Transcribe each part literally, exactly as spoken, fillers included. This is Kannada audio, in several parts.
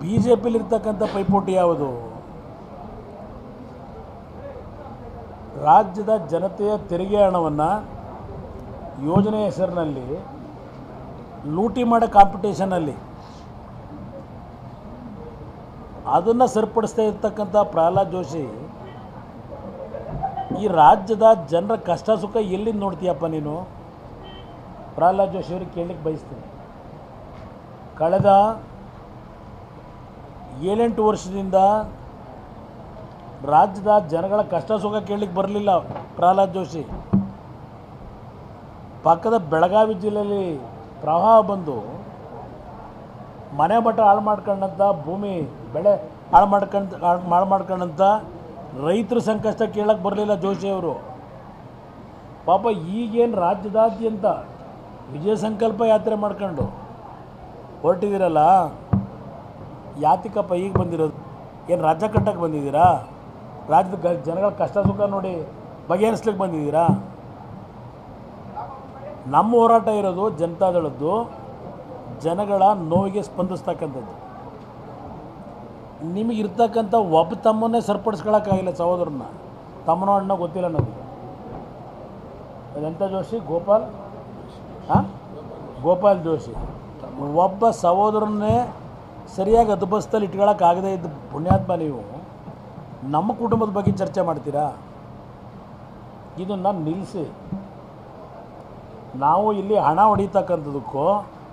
ಬಿ ಜೆ ಪಿಲಿರ್ತಕ್ಕಂಥ ಪೈಪೋಟಿ ಯಾವುದು? ರಾಜ್ಯದ ಜನತೆಯ ತೆರಿಗೆ ಹಣವನ್ನು ಯೋಜನೆ ಹೆಸರಿನಲ್ಲಿ ಲೂಟಿ ಮಾಡೋ ಕಾಂಪಿಟೇಷನಲ್ಲಿ ಅದನ್ನು ಸರಿಪಡಿಸ್ತಾ ಇರ್ತಕ್ಕಂಥ ಪ್ರಹ್ಲಾದ್ ಜೋಶಿ, ಈ ರಾಜ್ಯದ ಜನರ ಕಷ್ಟ ಸುಖ ಎಲ್ಲಿಂದ ನೋಡ್ತೀಯಪ್ಪ ನೀನು? ಪ್ರಹ್ಲಾದ್ ಜೋಶಿ ಅವ್ರಿಗೆ ಕೇಳಲಿಕ್ಕೆ ಬಯಸ್ತೀನಿ. ಕಳೆದ ಏಳೆಂಟು ವರ್ಷದಿಂದ ರಾಜ್ಯದ ಜನಗಳ ಕಷ್ಟ ಸುಖ ಕೇಳಲಿಕ್ಕೆ ಬರಲಿಲ್ಲ ಪ್ರಹ್ಲಾದ್ ಜೋಶಿ. ಪಕ್ಕದ ಬೆಳಗಾವಿ ಜಿಲ್ಲೆಯಲ್ಲಿ ಪ್ರವಾಹ ಬಂದು ಮನೆ ಮಠ ಹಾಳು ಮಾಡ್ಕೊಂಡಂಥ, ಭೂಮಿ ಬೆಳೆ ಹಾಳು ಮಾಡ್ಕೊಂಡು ಹಾಳು ಮಾಡ್ಕೊಂಡಂಥ ರೈತರ ಸಂಕಷ್ಟ ಕೇಳಕ್ಕೆ ಬರಲಿಲ್ಲ ಜೋಶಿ ಅವರು. ಪಾಪ ಈಗೇನು ರಾಜ್ಯದಾದ್ಯಂತ ವಿಜಯ ಸಂಕಲ್ಪ ಯಾತ್ರೆ ಮಾಡ್ಕೊಂಡು ಹೊರಟಿದ್ದೀರಲ್ಲ, ಯಾತಿಕಪ್ಪ ಈಗ ಬಂದಿರೋದು? ಏನು ರಾಜ್ಯ ಕಟ್ಟಕ್ಕೆ ಬಂದಿದ್ದೀರಾ? ರಾಜ್ಯದ ಜನಗಳ ಕಷ್ಟ ಸುಖ ನೋಡಿ ಬಗೆಹರಿಸ್ಲಿಕ್ಕೆ ಬಂದಿದ್ದೀರಾ? ನಮ್ಮ ಹೋರಾಟ ಇರೋದು ಜನತಾದಳದ್ದು ಜನಗಳ ನೋವಿಗೆ ಸ್ಪಂದಿಸ್ತಕ್ಕಂಥದ್ದು. ನಿಮಗಿರ್ತಕ್ಕಂಥ ಒಬ್ಬ ತಮ್ಮನ್ನೇ ಸರಿಪಡಿಸ್ಕೊಳ್ಳೋಕ್ಕಾಗಿಲ್ಲ, ಸಹೋದರನ್ನ ತಮ್ಮನೋ ಅಣ್ಣ ಗೊತ್ತಿಲ್ಲ ನನಗೆ. ಅದೆಂಥ ಜೋಶಿ? ಗೋಪಾಲ್ ಹಾಂ ಗೋಪಾಲ್ ಜೋಶಿ. ಒಬ್ಬ ಸಹೋದರನ್ನೇ ಸರಿಯಾಗಿ ಹದ್ಬಸ್ತಲ್ಲಿ ಇಟ್ಕೊಳ್ಳೋಕ್ಕಾಗದೇ ಇದ್ದ ಪುಣ್ಯಾತ್ಮ ನೀವು ನಮ್ಮ ಕುಟುಂಬದ ಬಗ್ಗೆ ಚರ್ಚೆ ಮಾಡ್ತೀರಾ? ಇದನ್ನು ನಿಲ್ಲಿಸಿ. ನಾವು ಇಲ್ಲಿ ಹಣ ಹೊಡೀತಕ್ಕಂಥದ್ದಕ್ಕೂ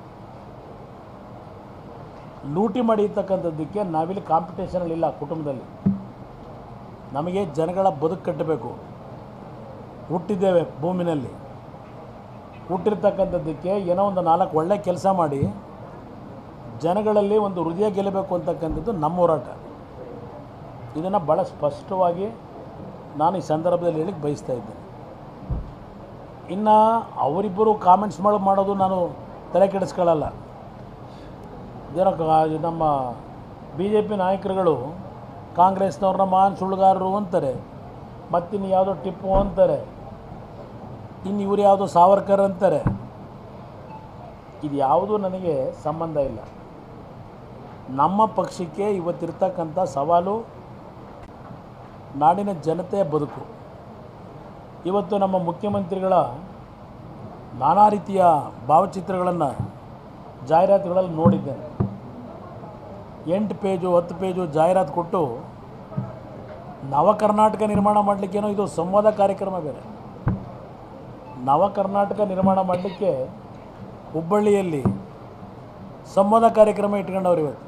ಲೂಟಿ ಮಾಡೀತಕ್ಕಂಥದ್ದಕ್ಕೆ ನಾವಿಲ್ಲಿ ಕಾಂಪಿಟೇಷನಲ್ಲಿಲ್ಲ. ಕುಟುಂಬದಲ್ಲಿ ನಮಗೆ ಜನಗಳ ಬದುಕು ಕಟ್ಟಬೇಕು. ಹುಟ್ಟಿದ್ದೇವೆ ಭೂಮಿನಲ್ಲಿ, ಹುಟ್ಟಿರ್ತಕ್ಕಂಥದ್ದಕ್ಕೆ ಏನೋ ಒಂದು ನಾಲ್ಕು ಒಳ್ಳೆ ಕೆಲಸ ಮಾಡಿ ಜನಗಳಲ್ಲಿ ಒಂದು ಹೃದಯ ಗೆಲ್ಲಬೇಕು ಅಂತಕ್ಕಂಥದ್ದು ನಮ್ಮ ಹೋರಾಟ. ಇದನ್ನು ಭಾಳ ಸ್ಪಷ್ಟವಾಗಿ ನಾನು ಈ ಸಂದರ್ಭದಲ್ಲಿ ಹೇಳಿಕ್ಕೆ ಬಯಸ್ತಾ ಇದ್ದೇನೆ. ಇನ್ನು ಅವರಿಬ್ಬರು ಕಾಮೆಂಟ್ಸ್ ಮಾಡೋ ಮಾಡೋದು ನಾನು ತಲೆ ಕೆಡಿಸ್ಕೊಳ್ಳಲ್ಲ. ಏನೋ ನಮ್ಮ ಬಿ ಜೆ ಪಿ ನಾಯಕರುಗಳು ಕಾಂಗ್ರೆಸ್ನವ್ರನ್ನ ಮಹಾನ್ ಸುಳ್ಳುಗಾರರು ಅಂತಾರೆ, ಮತ್ತಿನ್ನು ಯಾವುದೋ ಟಿಪ್ಪು ಅಂತಾರೆ, ಇನ್ನು ಇವರು ಯಾವುದೋ ಸಾವರ್ಕರ್ ಅಂತಾರೆ. ಇದು ಯಾವುದೂ ನನಗೆ ಸಂಬಂಧ ಇಲ್ಲ. ನಮ್ಮ ಪಕ್ಷಕ್ಕೆ ಇವತ್ತಿರ್ತಕ್ಕಂಥ ಸವಾಲು ನಾಡಿನ ಜನತೆಯ ಬದುಕು. ಇವತ್ತು ನಮ್ಮ ಮುಖ್ಯಮಂತ್ರಿಗಳ ನಾನಾ ರೀತಿಯ ಭಾವಚಿತ್ರಗಳನ್ನು ಜಾಹೀರಾತುಗಳಲ್ಲಿ ನೋಡಿದ್ದೇನೆ. ಎಂಟು ಪೇಜು ಹತ್ತು ಪೇಜು ಜಾಹೀರಾತು ಕೊಟ್ಟು ನವ ಕರ್ನಾಟಕ ನಿರ್ಮಾಣ ಮಾಡಲಿಕ್ಕೇನೋ ಇದು ಸಂವಾದ ಕಾರ್ಯಕ್ರಮ ಬೇರೆ. ನವ ಕರ್ನಾಟಕ ನಿರ್ಮಾಣ ಮಾಡಲಿಕ್ಕೆ ಹುಬ್ಬಳ್ಳಿಯಲ್ಲಿ ಸಂವಾದ ಕಾರ್ಯಕ್ರಮ ಇಟ್ಕೊಂಡವ್ರು ಇವತ್ತು.